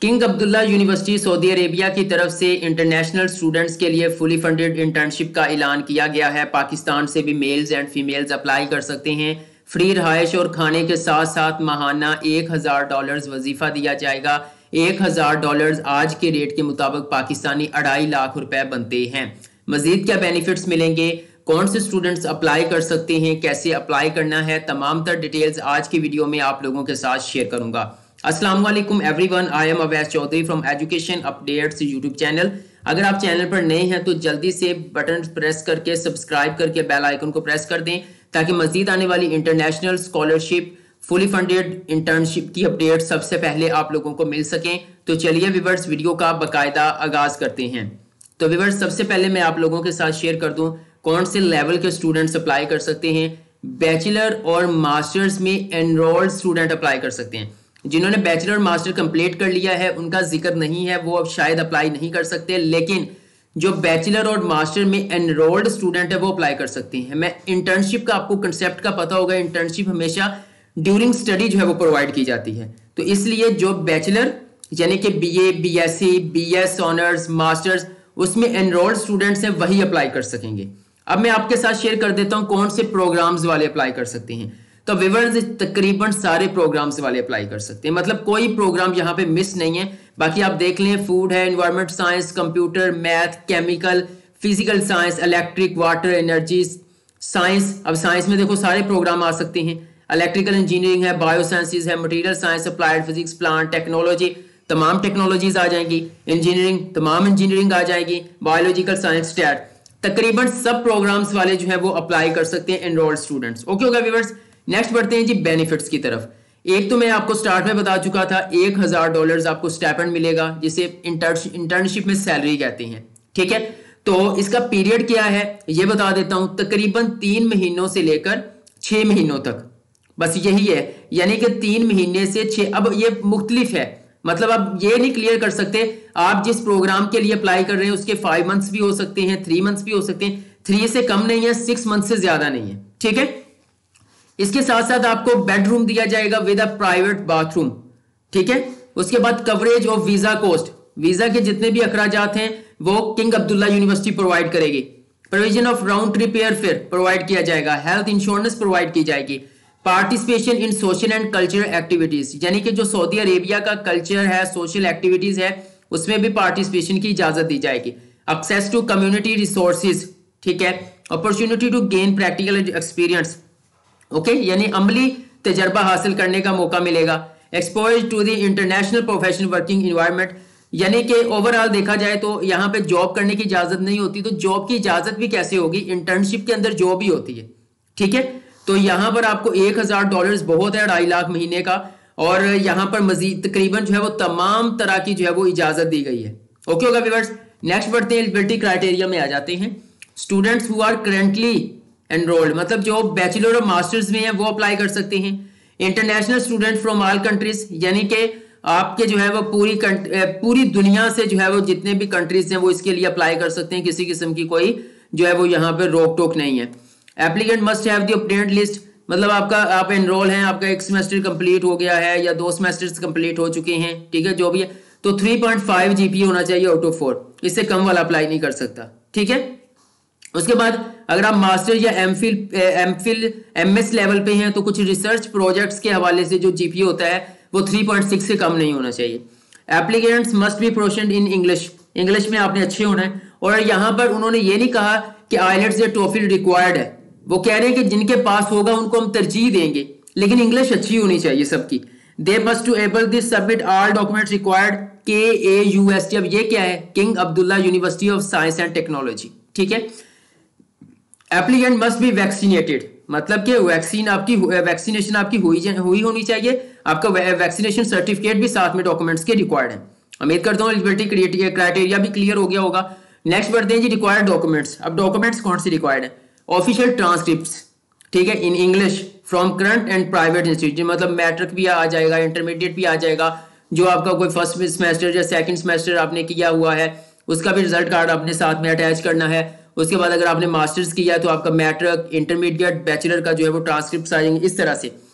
King Abdullah University Saudi Arabia की तरफ से इंटरनेशनल स्टूडेंट्स के लिए फुली फंडेड इंटर्नशिप का ऐलान किया गया है। पाकिस्तान से भी मेल्स एंड फीमेल्स अप्लाई कर सकते हैं। फ्री रहायश और खाने के साथ साथ माहाना $1000 वजीफा दिया जाएगा। $1000 आज के रेट के मुताबिक पाकिस्तानी 2.5 लाख रुपए बनते हैं। मजीद क्या बेनिफिट्स मिलेंगे, कौन से स्टूडेंट्स अप्लाई कर सकते हैं, कैसे अप्लाई करना है, तमाम तर डिटेल्स आज की वीडियो में आप लोगों के साथ शेयर करूंगा। अस्सलाम वालेकुम everyone, I am Awais Chaudhry from education updates YouTube channel. अगर आप चैनल पर नए हैं तो जल्दी से बटन प्रेस करके सब्सक्राइब करके बेल आइकन को प्रेस कर दें ताकि मजीद आने वाली international scholarship fully funded internship की अपडेट सबसे पहले आप लोगों को मिल सकें। तो चलिए व्यूअर्स, वीडियो का बाकायदा आगाज करते हैं। तो व्यूअर्स, सबसे पहले मैं आप लोगों के साथ शेयर कर दूं कौन से लेवल के स्टूडेंट्स अप्लाई कर सकते हैं। बैचलर और मास्टर्स में एनरोल्ड स्टूडेंट अप्लाई कर सकते हैं। जिन्होंने बैचलर मास्टर कंप्लीट कर लिया है उनका जिक्र नहीं है, वो अब शायद अप्लाई नहीं कर सकते, लेकिन जो बैचलर और मास्टर में एनरोल्ड स्टूडेंट है वो अप्लाई कर सकते हैं। मैं इंटर्नशिप का आपको कंसेप्ट का पता होगा, इंटर्नशिप हमेशा ड्यूरिंग स्टडी जो है वो प्रोवाइड की जाती है। तो इसलिए जो बैचलर यानी कि BA, BSc, BS honours, masters उसमें एनरोल्ड स्टूडेंट्स हैं वही अप्लाई कर सकेंगे। अब मैं आपके साथ शेयर कर देता हूं कौन से प्रोग्राम्स वाले अप्लाई कर सकते हैं। तो व्यूअर्स, तकरीबन सारे प्रोग्राम्स वाले अप्लाई कर सकते हैं, मतलब कोई प्रोग्राम यहाँ पे मिस नहीं है। बाकी आप देख लें, फूड है, environment science, computer, math, chemical, physical science, electric, water, energy science. अब साइंस में देखो सारे प्रोग्राम आ सकते हैं। इलेक्ट्रिकल इंजीनियरिंग है, बायो साइंसेज है, material science, applied physics, plant technology, तमाम टेक्नोलॉजीज आ जाएंगी। इंजीनियरिंग, तमाम इंजीनियरिंग आ जाएगी। बायोलॉजिकल साइंस, स्टैट, तकरीबन सब प्रोग्राम्स वाले जो है वो अप्लाई कर सकते हैं एनरोल्ड स्टूडेंट्स। ओके होगा व्यूअर्स, नेक्स्ट बढ़ते हैं जी बेनिफिट्स की तरफ। एक तो मैं आपको स्टार्ट में बता चुका था, $1000 आपको स्टाइपेंड मिलेगा जिसे इंटर्नशिप में सैलरी कहते हैं। ठीक है, तो इसका पीरियड क्या है ये बता देता हूं, तकरीबन 3 महीनों से लेकर 6 महीनों तक, बस यही है। यानी कि 3 महीने से 6, अब ये मुख्तलिफ है, मतलब आप ये नहीं क्लियर कर सकते आप जिस प्रोग्राम के लिए अप्लाई कर रहे हैं उसके 5 मंथ्स भी हो सकते हैं, 3 मंथ्स भी हो सकते हैं। 3 से कम नहीं है, 6 मंथ से ज्यादा नहीं है। ठीक है, इसके साथ साथ आपको बेडरूम दिया जाएगा विद अ प्राइवेट बाथरूम। ठीक है, उसके बाद coverage of visa cost, visa के जितने भी अखराजात हैं वो किंग अब्दुल्ला यूनिवर्सिटी प्रोवाइड करेगी। Provision of round trip air fare provide किया जाएगा। हेल्थ इंश्योरेंस प्रोवाइड की जाएगी। Participation in social and cultural activities, यानी कि जो सऊदी अरेबिया का कल्चर है, सोशल एक्टिविटीज है, उसमें भी पार्टिसिपेशन की इजाजत दी जाएगी। एक्सेस टू कम्युनिटी रिसोर्सेज, ठीक है, opportunity to gain practical experience, okay, यानी अमली तजर्बा हासिल करने का मौका मिलेगा। Expose to the international professional working environment, यानी कि ओवरऑल देखा जाए तो यहाँ पे जॉब करने की इजाजत नहीं होती, तो जॉब की इजाजत भी कैसे होगी, इंटर्नशिप के अंदर जॉब ही होती है। ठीक है, तो यहाँ पर आपको $1000 बहुत है, 2.5 लाख महीने का, और यहाँ पर मजीद तकरीबन जो है वो तमाम तरह की जो है वो इजाजत दी गई है। ओके होगा व्यूअर्स, नेक्स्ट बढ़ते हैं, एलिजिबिलिटी क्राइटेरिया में आ जाते हैं। Students who are currently enrolled, मतलब जो बैचलर और मास्टर्स में है वो अप्लाई कर सकते हैं। International student from all countries, यानी कि आपके जो है वो पूरी दुनिया से जो है वो जितने भी कंट्रीज हैं वो इसके लिए अप्लाई कर सकते हैं, किसी किस्म की कोई जो है वो यहाँ पे रोक टोक नहीं है। Applicant must have the updated list, मतलब आप एनरोल हैं, आपका 1 सेमेस्टर कंप्लीट हो गया है या 2 सेमेस्टर्स कंप्लीट हो चुके हैं, ठीक है, जो भी है, तो 3.5 GPA होना चाहिए आउट ऑफ 4, इससे कम वाला अप्लाई नहीं कर सकता। ठीक है, उसके बाद अगर आप मास्टर या एमफिल MS लेवल पे हैं तो कुछ रिसर्च प्रोजेक्ट्स के हवाले से जो GPA होता है वो 3.6 से कम नहीं होना चाहिए। Applicants must be proficient in English, English में आपने अच्छे होना है। और यहाँ पर उन्होंने ये नहीं कहा कि आइलेट्स या टोफिल रिक्वायर्ड है, वो कह रहे हैं कि जिनके पास होगा उनको हम तरजीह देंगे, लेकिन इंग्लिश अच्छी होनी चाहिए सबकी। They must to able this submit all documents required KAUST। अब ये क्या है, King Abdullah University of Science and Technology. ठीक है, एप्लीकेंट मस्ट बी वैक्सीनेटेड, मतलब कि वैक्सीनेशन आपकी हुई होनी चाहिए, आपका वैक्सीनेशन सर्टिफिकेट भी साथ में डॉक्यूमेंट्स के रिक्वायर्ड है। उम्मीद करता हूँ एलिजिबिलिटी क्राइटेरिया भी क्लियर हो गया होगा। नेक्स्ट बढ़ते हैं जी रिक्वायर्ड डॉक्यूमेंट्स। अब डॉक्यूमेंट्स कौन से रिक्वायर्ड है, ऑफिशियल ट्रांसक्रिप्ट्स, ठीक है, in English from current and private institute, मतलब मैट्रिक भी आ जाएगा, इंटरमीडिएट भी आ जाएगा, जो आपका कोई फर्स्ट सेमेस्टर या सेकंड सेमेस्टर आपने किया हुआ है उसका भी रिजल्ट कार्ड अपने साथ में अटैच करना है। उसके बाद अगर आपने मास्टर्स किया है तो आपका मैट्रिक, इंटरमीडिएट, बैचलर का जो है वो ट्रांसक्रिप्ट आ जाएंगे इस तरह से।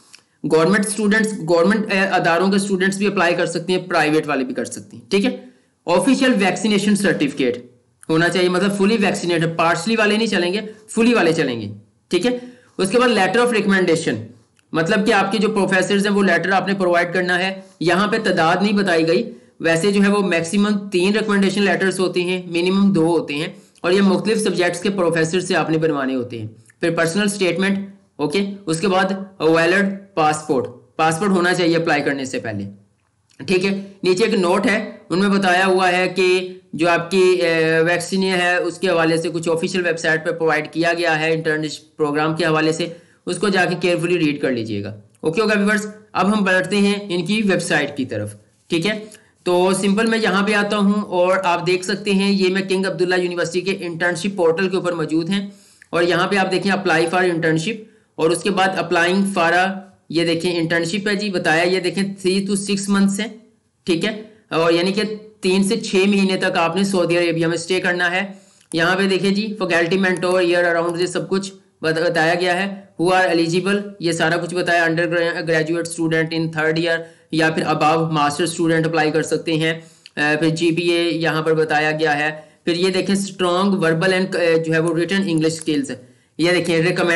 गवर्नमेंट स्टूडेंट्स, गवर्नमेंट अदारों के स्टूडेंट्स भी अप्लाई कर सकते हैं, प्राइवेट वाले भी कर सकते हैं, ठीक है। ऑफिशियल वैक्सीनेशन सर्टिफिकेट होना चाहिए, मतलब फुली वैक्सीनेटेड, पार्शली वाले नहीं चलेंगे, फुली वाले चलेंगे, ठीक है। उसके बाद लेटर ऑफ रिकमेंडेशन, मतलब कि आपके जो प्रोफेसर्स हैं वो लेटर आपने प्रोवाइड करना है। यहाँ पे तादाद नहीं बताई गई, वैसे जो है वो मैक्सिमम 3 रिकमेंडेशन लेटर्स होते हैं, मिनिमम 2 होते हैं, और ये मुख्तलिफ सब्जेक्ट्स के प्रोफेसर से आपने बनवाने होते हैं। फिर पर्सनल स्टेटमेंट, ओके। उसके बाद वैलिड पासपोर्ट, पासपोर्ट होना चाहिए अप्लाई करने से पहले, ठीक है। नीचे एक नोट है, उनमें बताया हुआ है कि जो आपकी वैक्सीन है उसके हवाले से कुछ ऑफिशियल वेबसाइट पर प्रोवाइड किया गया है इंटर्नशिप प्रोग्राम के हवाले से, उसको जाके केयरफुली रीड कर लीजिएगा, ओके होगा व्यूअर्स। अब हम बढ़ते हैं इनकी वेबसाइट की तरफ, ठीक है। तो सिंपल मैं यहाँ पे आता हूँ और आप देख सकते हैं ये मैं किंग अब्दुल्ला यूनिवर्सिटी के इंटर्नशिप पोर्टल के ऊपर मौजूद हैं, और यहाँ पे आप देखें अप्लाई फॉर इंटर्नशिप, और उसके बाद अप्लाइंग फॉर ये देखें इंटर्नशिप है जी, बताया ये देखें 3 to 6 मंथ्स है, ठीक है, और यानी कि 3 से 6 महीने तक आपने सऊदी अरेबिया में स्टे करना है। यहाँ पे देखिए जी फैकल्टी मेंटोर ईयर अराउंड ये सब कुछ बताया गया है। हु आर एलिजिबल, ये सारा कुछ बताया, under graduate student in 3rd year या फिर अबव मास्टर स्टूडेंट अप्लाई कर सकते हैं। फिर जीपीए यहाँ पर बताया गया है। फिर ये देखें स्ट्रॉन्ग वर्बल एंड जो है वो रिटन इंग्लिश स्किल्स, ये देखें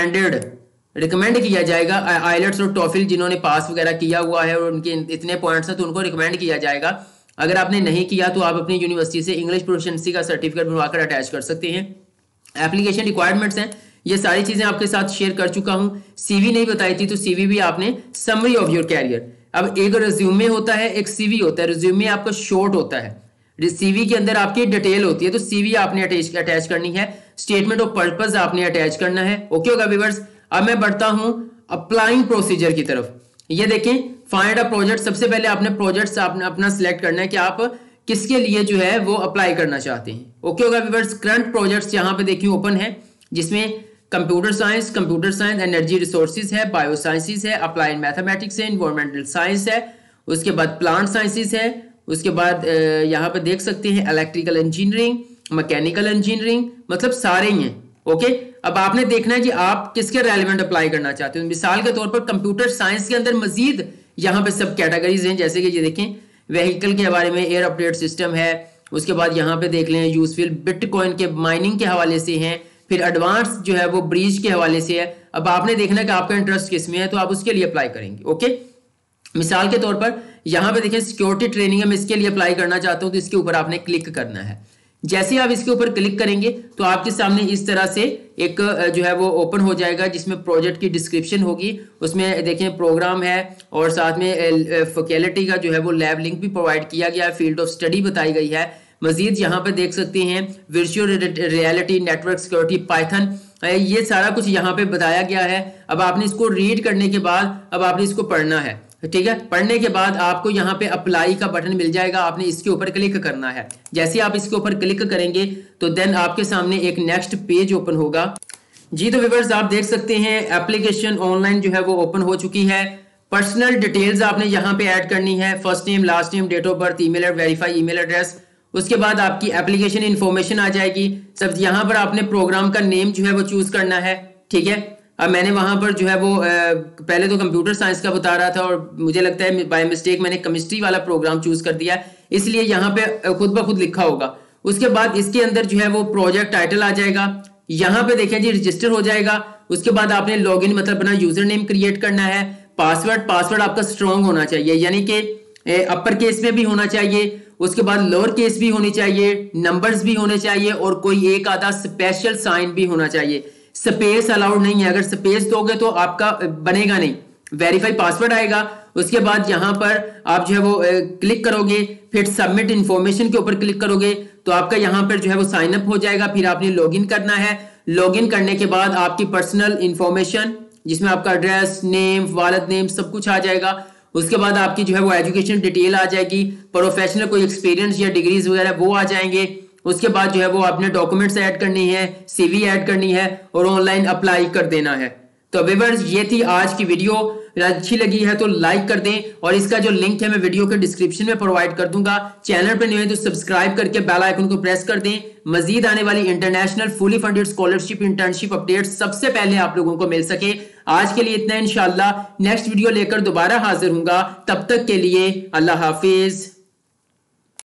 रिकमेंड किया जाएगा। आइलेट्स और टॉफिल जिन्होंने पास वगैरह किया हुआ है और उनके इतने पॉइंट्स हैं तो उनको रिकमेंड किया जाएगा। अगर आपने नहीं किया तो आप अपनी यूनिवर्सिटी से इंग्लिश प्रोफिशिएंसी का सर्टिफिकेट बनवाकर अटैच कर सकते हैं। एप्लीकेशन रिक्वायरमेंट्स हैं, ये सारी चीजें आपके साथ शेयर कर चुका हूं। सीवी नहीं बताई थी तो सीवी भी आपने, समरी ऑफ योर कैरियर। अब एक रिज्यूमे होता है, एक सीवी होता है। रिज्यूमे आपका शॉर्ट होता है, सीवी के अंदर आपकी डिटेल होती है, तो सीवी आपने अटैच करनी है। स्टेटमेंट ऑफ पर्पस आपने अटैच करना है, ओके होगा व्यूअर्स। अब मैं बढ़ता हूं अप्लाइंग प्रोसीजर की तरफ। ये देखें फाइंड अ प्रोजेक्ट, सबसे पहले आपने प्रोजेक्ट्स आपने अपना सिलेक्ट करना है कि आप किसके लिए जो है वो अप्लाई करना चाहते हैं, ओके होगा व्यूअर्स। करंट प्रोजेक्ट्स यहाँ पे देखिए ओपन है, जिसमें कंप्यूटर साइंस, एनर्जी रिसोर्सेज है, बायो साइंसेज है, अप्लाइड मैथमेटिक्स है, इन्वायरमेंटल साइंस है, उसके बाद प्लांट साइंसेज है, उसके बाद यहाँ पे देख सकते हैं इलेक्ट्रिकल इंजीनियरिंग, मैकेनिकल इंजीनियरिंग, मतलब सारे ही हैं, ओके। अब आपने देखना है कि आप किसके रेलेवेंट अप्लाई करना चाहते हो। मिसाल के तौर पर कंप्यूटर साइंस के अंदर मजीद यहाँ पे सब कैटेगरीज हैं, जैसे कि ये देखें व्हीकल के बारे में एयर अपडेट सिस्टम है, उसके बाद यहाँ पे देख लें यूजफुल बिटकॉइन के माइनिंग के हवाले से हैं, फिर एडवांस जो है वो ब्रीज के हवाले से है। अब आपने देखना है कि आपका इंटरेस्ट किस में है तो आप उसके लिए अप्लाई करेंगे, ओके। मिसाल के तौर पर यहाँ पे देखें सिक्योरिटी ट्रेनिंग है, मैं इसके लिए अप्लाई करना चाहता हूँ, तो इसके ऊपर आपने क्लिक करना है। जैसे ही आप इसके ऊपर क्लिक करेंगे तो आपके सामने इस तरह से एक जो है वो ओपन हो जाएगा, जिसमें प्रोजेक्ट की डिस्क्रिप्शन होगी, उसमें देखें प्रोग्राम है और साथ में फैकल्टी का जो है वो लैब लिंक भी प्रोवाइड किया गया है, फील्ड ऑफ स्टडी बताई गई है। मजीद यहाँ पे देख सकते हैं virtual reality, network security, Python, ये सारा कुछ यहाँ पे बताया गया है। अब आपने इसको रीड करने के बाद अब आपने इसको पढ़ना है, ठीक है। पढ़ने के बाद आपको यहाँ पे अप्लाई का बटन मिल जाएगा, आपने इसके ऊपर क्लिक करना है। जैसे आप इसके ऊपर क्लिक करेंगे तो देन आपके सामने एक नेक्स्ट पेज ओपन होगा जी। तो व्यूअर्स आप देख सकते हैं एप्लीकेशन ऑनलाइन जो है वो ओपन हो चुकी है। पर्सनल डिटेल्स आपने यहाँ पे ऐड करनी है, first name, last name, date of birth, email, verify email address. उसके बाद आपकी एप्लीकेशन इन्फॉर्मेशन आ जाएगी। सब यहाँ पर आपने प्रोग्राम का नेम जो है वो चूज करना है, ठीक है। अब मैंने वहां पर जो है वो पहले तो कंप्यूटर साइंस का बता रहा था और मुझे लगता है बाय मिस्टेक मैंने केमिस्ट्री वाला प्रोग्राम चूज कर दिया, इसलिए यहाँ पे खुद ब खुद लिखा होगा। उसके बाद इसके अंदर जो है वो प्रोजेक्ट टाइटल आ जाएगा, यहाँ पे देखें जी रजिस्टर हो जाएगा। उसके बाद आपने लॉगिन मतलब अपना यूजर नेम क्रिएट करना है। पासवर्ड आपका स्ट्रॉन्ग होना चाहिए, यानी कि अपर केस में भी होना चाहिए, उसके बाद लोअर केस भी होनी चाहिए, नंबर्स भी होने चाहिए और कोई एक आधा स्पेशल साइन भी होना चाहिए। स्पेस अलाउड नहीं है, अगर स्पेस दोगे तो आपका बनेगा नहीं, वेरीफाई पासवर्ड आएगा। उसके बाद यहाँ पर आप जो है वो क्लिक करोगे, फिर सबमिट इंफॉर्मेशन के ऊपर क्लिक करोगे तो आपका यहाँ पर जो है वो साइन अप हो जाएगा। फिर आपने लॉगिन करना है। लॉगिन करने के बाद आपकी पर्सनल इंफॉर्मेशन, जिसमें आपका एड्रेस, नेम, वालिद नेम सब कुछ आ जाएगा। उसके बाद आपकी जो है वो एजुकेशन डिटेल आ जाएगी, प्रोफेशनल कोई एक्सपीरियंस या डिग्रीज वगैरह वो आ जाएंगे। उसके बाद जो है वो आपने डॉक्यूमेंट्स ऐड करनी है, सीवी ऐड करनी है और ऑनलाइन अप्लाई कर देना है। तो व्यूअर्स, ये थी आज की वीडियो। अच्छी लगी है तो लाइक कर दें और इसका जो लिंक है मैं वीडियो के डिस्क्रिप्शन में प्रोवाइड कर दूंगा। चैनल पर न्यू है तो सब्सक्राइब करके बेल आइकन को प्रेस कर दें। मजीद आने वाली international fully funded scholarship internship update सबसे पहले आप लोगों को मिल सके। आज के लिए इतना, इंशाल्लाह नेक्स्ट वीडियो लेकर दोबारा हाजिर हूंगा। तब तक के लिए अल्लाह हाफिज।